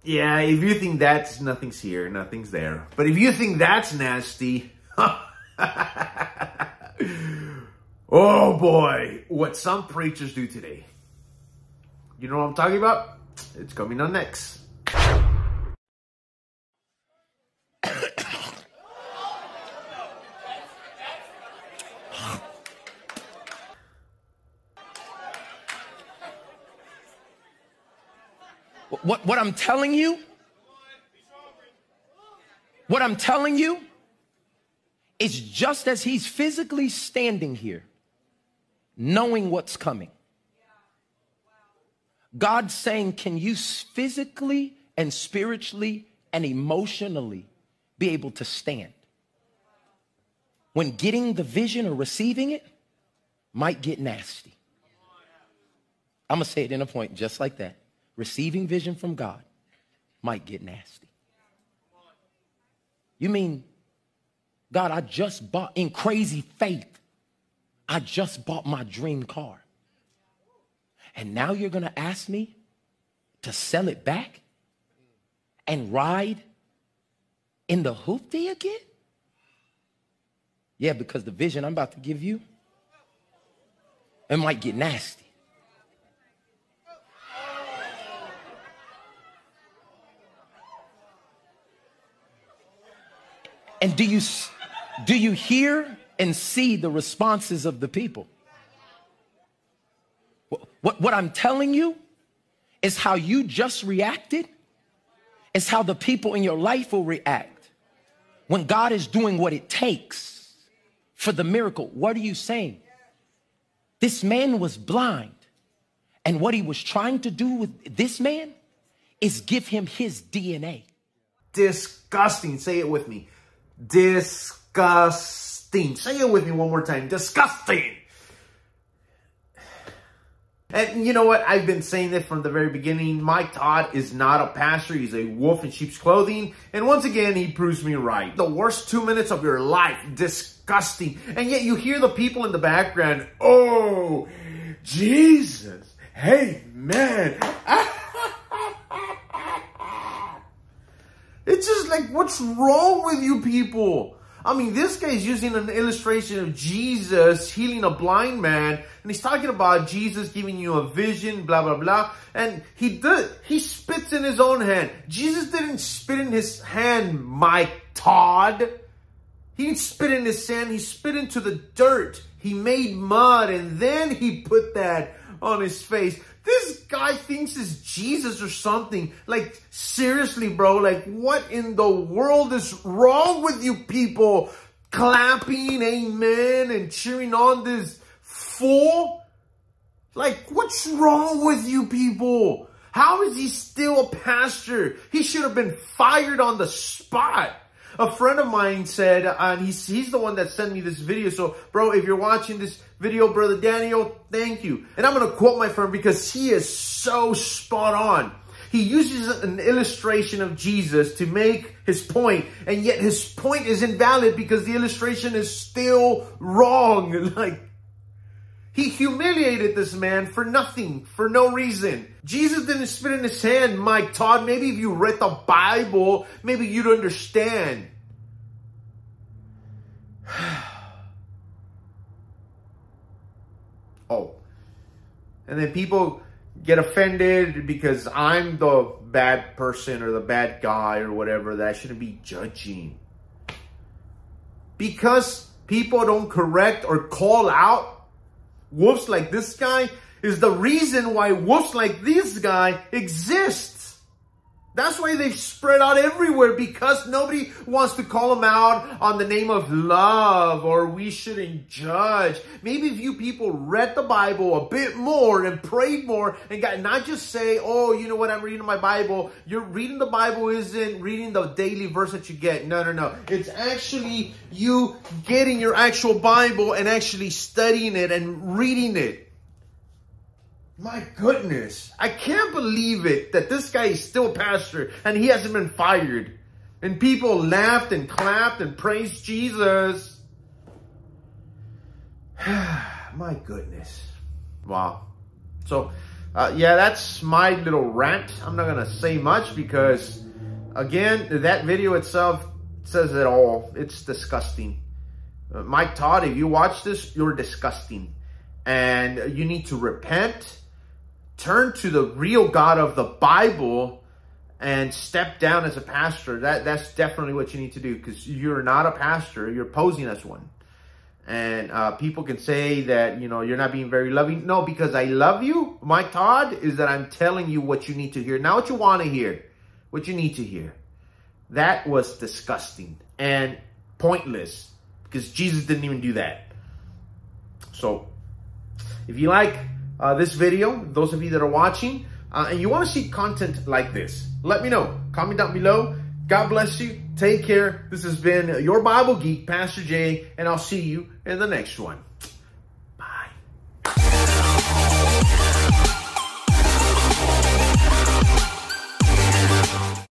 Yeah, if you think that's nothing's here, nothing's there. But if you think that's nasty, oh boy, what some preachers do today. You know what I'm talking about? It's coming on next. What I'm telling you is just as he's physically standing here, knowing what's coming. God's saying, can you physically and spiritually and emotionally be able to stand when getting the vision or receiving it might get nasty? I'm going to say it in a point just like that. Receiving vision from God might get nasty. You mean, God, I just bought, in crazy faith, I just bought my dream car. And now you're going to ask me to sell it back and ride in the hoopty again? Yeah, because the vision I'm about to give you, it might get nasty. And do you hear and see the responses of the people? What I'm telling you is how you just reacted is how the people in your life will react when God is doing what it takes for the miracle. What are you saying? This man was blind, and what he was trying to do with this man is give him his DNA. Disgusting. Say it with me. Disgusting. Say it with me one more time. Disgusting. And you know what? I've been saying this from the very beginning. Mike Todd is not a pastor. He's a wolf in sheep's clothing. And once again, he proves me right. The worst 2 minutes of your life. Disgusting. And yet you hear the people in the background. Oh, Jesus. Hey, man. It's just like, what's wrong with you people? I mean, this guy is using an illustration of Jesus healing a blind man. And he's talking about Jesus giving you a vision, blah, blah, blah. And he spits in his own hand. Jesus didn't spit in his hand, Mike Todd. He didn't spit in his hand. He spit into the dirt. He made mud and then he put that on his face. This guy thinks it's Jesus or something. Like, seriously, bro. Like, what in the world is wrong with you people? Clapping, amen, and cheering on this fool? Like, what's wrong with you people? How is he still a pastor? He should have been fired on the spot. A friend of mine said, and he's the one that sent me this video. So, bro, if you're watching this video, Brother Daniel, thank you. And I'm going to quote my friend because he is so spot on. He uses an illustration of Jesus to make his point, and yet his point is invalid because the illustration is still wrong. Like, he humiliated this man for nothing, for no reason. Jesus didn't spit in his hand, Mike Todd. Maybe if you read the Bible, maybe you'd understand. Oh. And then people get offended because I'm the bad person or the bad guy or whatever, that I shouldn't be judging. Because people don't correct or call out wolves like this guy is the reason why wolves like this guy exists. That's why they've spread out everywhere, because nobody wants to call them out on the name of love, or we shouldn't judge. Maybe if you people read the Bible a bit more and prayed more and got not just say, oh, you know what, I'm reading my Bible. You're reading the Bible isn't reading the daily verse that you get. No, no, no. It's actually you getting your actual Bible and actually studying it and reading it. My goodness, I can't believe it that this guy is still a pastor and he hasn't been fired. And people laughed and clapped and praised Jesus. My goodness. Wow. So Yeah, that's my little rant. I'm not going to say much because, again, that video itself says it all. It's disgusting. Mike Todd, if you watch this, you're disgusting. And you need to repent, turn to the real God of the Bible, and step down as a pastor. That's definitely what you need to do, because you're not a pastor. You're posing as one. And people can say that, you know, you're not being very loving. No, because I love you, Mike Todd, is that I'm telling you what you need to hear. Not what you want to hear, what you need to hear. That was disgusting and pointless, because Jesus didn't even do that. So if you like this video, those of you that are watching, and you want to see content like this, let me know. Comment down below. God bless you. Take care. This has been your Bible Geek, Pastor Jay, and I'll see you in the next one.